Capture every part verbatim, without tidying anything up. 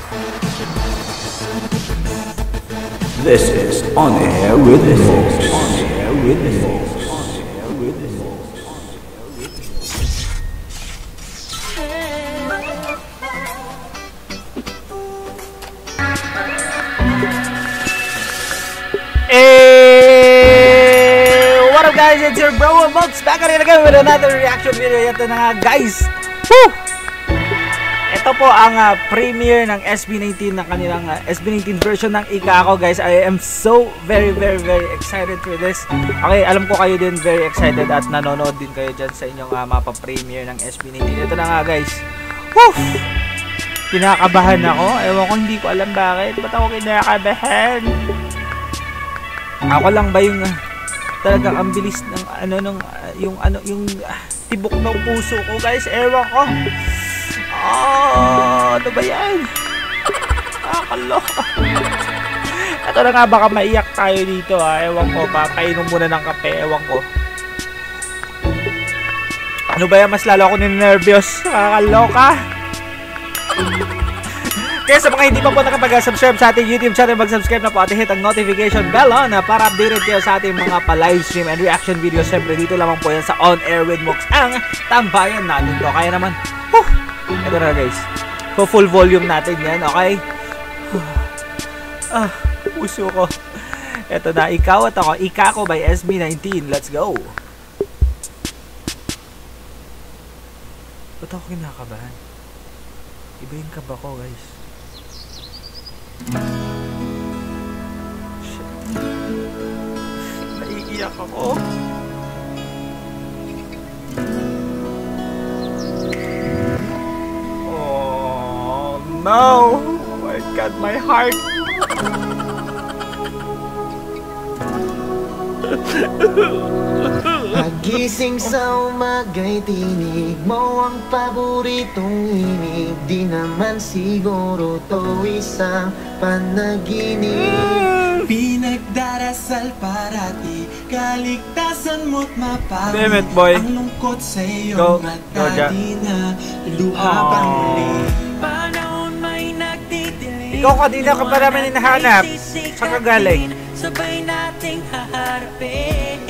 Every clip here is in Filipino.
This is On Air with the Folks. On Air with the Folks. On Air with the Folks. Hey, what up guys? It's your bro Mox back again again with another reaction video. Ito na nga guys. Woo! Ito po ang uh, premiere ng S B nineteen, ng kanilang uh, S B nineteen version ng Ika Ako guys. I am so very very very excited for this. Okay, alam ko kayo din very excited at nanonood din kayo dyan sa inyong uh, mapa-premiere ng S B nineteen. Ito na nga guys. Woo! Kinakabahan ako. Ewan ko, hindi ko alam bakit. Ba't ako kinakabahan? Ako lang ba yung uh, talagang ang bilis ng ano nung uh, yung ano yung uh, tibok ng puso ko guys. Ewan ko. Oh, ano ba yan? Nakakaloka. Ito na nga, baka maiyak tayo dito ha. Ewan ko, papainom muna ng kape. Ewan ko. Ano ba yan? Mas lalo ako ninervyos. Nakakaloka. Kaya sa mga hindi pa po nakapag-subscribe sa ating YouTube channel, mag-subscribe na po at hit ang notification bell on na para updated kayo sa ating mga pa-livestream and reaction videos. Siyempre dito lamang po yan sa On Air with Mox, ang tambayan natin to. Kaya naman, whew, ito na guys, so full volume natin yan, okay? Ah, puso ko. Ito na, ikaw at ako, Ika Ako by S B nineteen. Let's go. Ba't ako kinakabahan? Iba yung kaba ko guys. Shit. Naiiyak ako. Oh no! I got my heart. Pagising sa umaga'y tinig mo ang paboritong inig. Di naman siguro to isang panaginip. Pinagdarasal parati, kaligtasan mo't mapawid. Damn it, boy. Ang lungkot sa iyong Go, mata, di na luha pang muli. Panahon may nagtitiling. Ikaw kanina ka pa namin hinahanap. Saan ka galing? Sabay nating haharapin.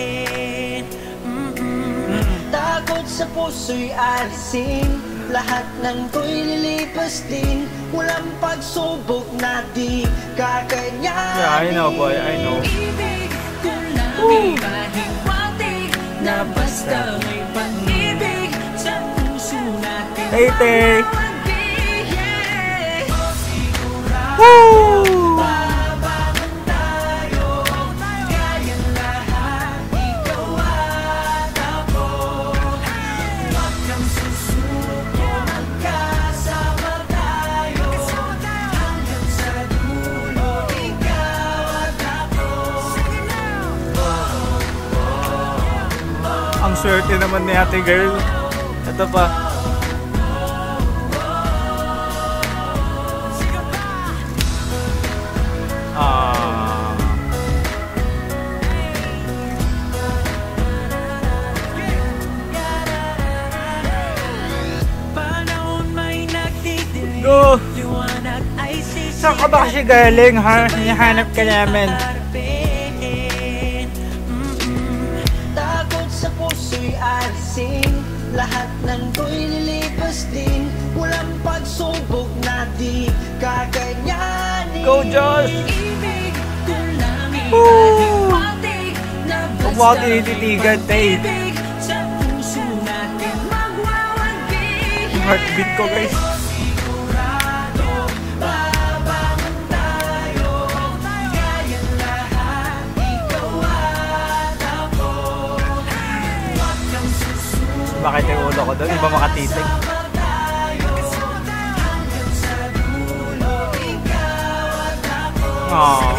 Mm-mm. Takot sa puso'y alisin, lahat ng to'y lilipas din. Walang pagsubok na di kakayanin. Yeah, I know boy, I know. Ibig ko lang ipahiwatig na basta may pag-ibig sa puso natin. Hey, Tay! Woo! Ang swerte naman ni ate girl. Ito pa. Ah. Go! Saan ka ba kasi galing ha? Hinahanap ka namin. Lahat ng to'y lilipas din. Walang pagsubok na di kakayanin. Go Josh! Ibig ko lang ipahiwatig na basta may tinititigan, Tay. pag-ibig sa puso natin magwawagi. Yung heartbeat ko guys. Bakit yung ulo ko doon? Iba makatitig. Aww.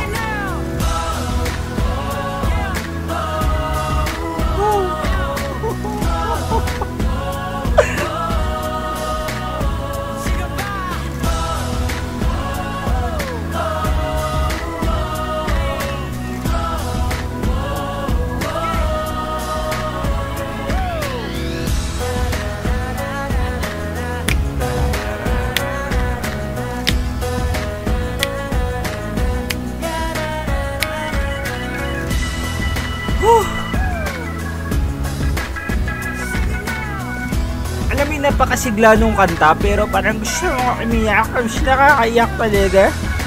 napakasigla nung kanta, pero parang gusto mo umiyak. Gusto nakakaiyak talaga.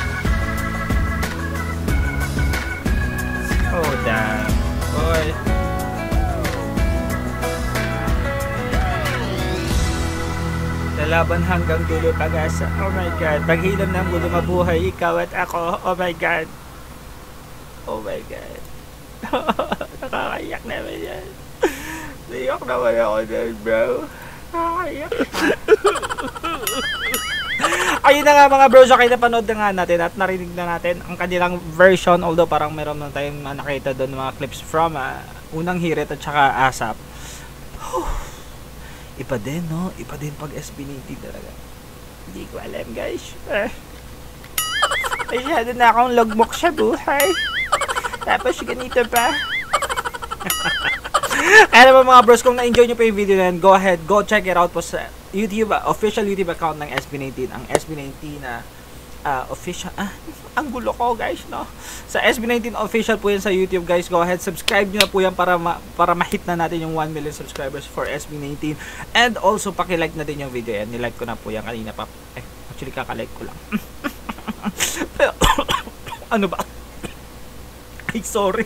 Oh, damn. Boy. Lalaban hanggang dulo pag-asa. Oh my God. Paghilam ng gulo mabuhay, ikaw at ako. Oh my God. Oh my God. Nakakaiyak naman yan. Naiyak naman ako dyan, bro. Nakakaiyak. Ayun na nga mga bro, so kayo napanood na nga natin at narinig na natin ang kanilang version, although parang meron na tayong nakita doon mga clips from uh, Unang Hirit at saka ASAP. Iba din, no? Iba din pag S B nineteen talaga. Hindi ko alam, guys. Eh. Masyado na akong logmok sa buhay. Tapos ganito pa. Kaya naman mga bros, kung na-enjoy nyo pa yung video na yan, go ahead, go check it out po sa YouTube, uh, official YouTube account ng S B nineteen. Ang S B nineteen na uh, uh, official, ah, ang gulo ko guys, no? Sa S B nineteen official po yan sa YouTube guys. Go ahead, subscribe nyo na po yan para, ma para ma-hit na natin yung one million subscribers for S B nineteen. And also, paki-like na din yung video yan. Nilike ko na po yan kanina pa. Eh, actually kaka-like ko lang. Pero, ano ba? Ay, sorry.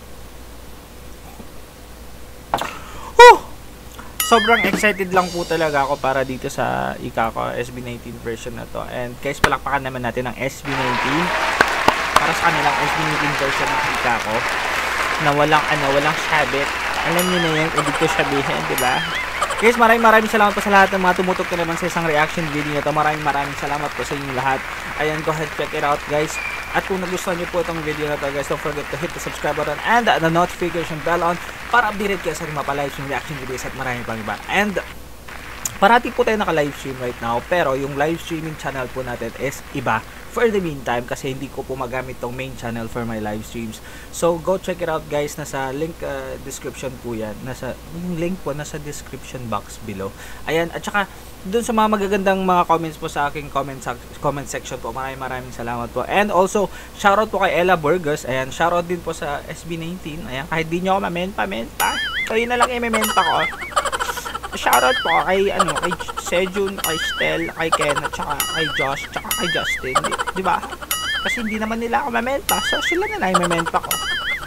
Oh! Sobrang excited lang po talaga ako para dito sa ika ko S B nineteen version na to. And guys, palakpakan naman natin ang S B nineteen para sa kanilang S B nineteen version ng ika ko na walang ano, walang sabit. Alam niyo na yan, ibig ko sabihin, di ba? Guys, maraming maraming salamat po sa lahat ng mga tumutok na naman sa isang reaction video na to. Maraming maraming salamat po sa inyo lahat. Ayan, go ahead, check it out guys. At kung nagustuhan niyo po itong video na to guys, don't forget to hit the subscribe button and the notification bell on para updated kayo sa mga pa-live stream reaction videos at maraming pang iba. And parati po tayo naka-live stream right now, pero yung live streaming channel po natin is iba for the meantime kasi hindi ko po magamit tong main channel for my live streams. So go check it out guys, nasa link uh, description po yan. Nasa yung link po nasa description box below. Ayan, at saka doon sa mga magagandang mga comments po sa aking comment comment section po. Maraming maraming salamat po. And also, shoutout po kay Ella Burgos. Ayan, shoutout din po sa S B nineteen. Ayan, kahit di nyo ako mamenta-menta, kayo na lang i-mementa ko. Shoutout po kay ano, kay Sejun, kay Stel, kay Ken, at saka kay Josh, tsaka kay Justin. Di, di ba? Kasi hindi naman nila ako mamenta. So, sila na lang i-mementa ko.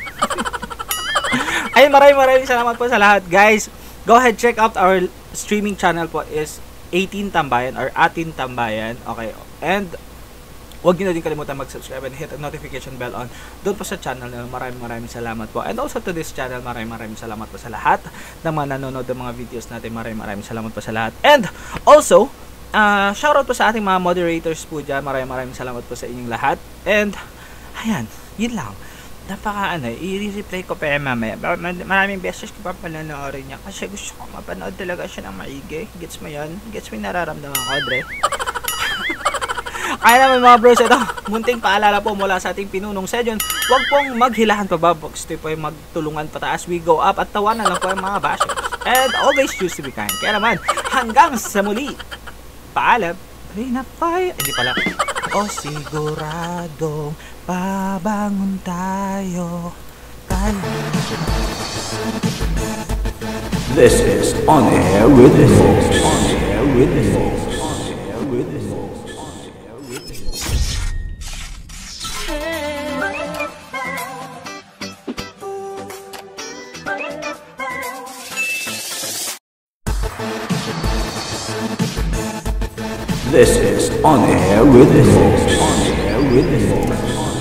Ay, maraming maraming salamat po sa lahat. Guys, go ahead, check out our streaming channel po is eighteen Tambayan or Atin Tambayan. Okay. And huwag niyo na din kalimutan mag-subscribe and hit the notification bell on doon po sa channel na. Maraming maraming salamat po. And also to this channel, maraming maraming salamat po sa lahat ng mga nanonood ng mga videos natin. Maraming maraming salamat po sa lahat. And also, uh, shoutout po sa ating mga moderators po dyan. Maraming maraming salamat po sa inyong lahat. And, ayan, yun lang. Napaka ano, i-replay ko pa yan mamaya. Maraming beses ko pa panonoorin niya kasi gusto ko mapanood talaga siya ng maigi. Gets mo yan? Gets mo yung nararamdaman ko, Dre? Kaya naman mga bros, ito, munting paalala po mula sa ating pinunong Sejun. Huwag pong maghilahan pa ba, box po yung magtulungan pataas, we go up, at tawanan lang po yung mga bashers. And always choose to be kind. Kaya naman, hanggang sa muli, paalam, rinapay, hindi pala, o siguradong babangon tayo. This is On Air with Mox. On Air with Mox. On Air with Mox. This is On Air with Mox. On Air with Mox.